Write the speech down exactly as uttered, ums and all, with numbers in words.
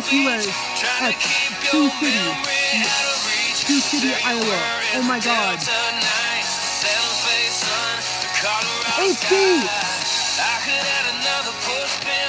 he was at Sioux City, Sioux City, Iowa. Oh my God. H D!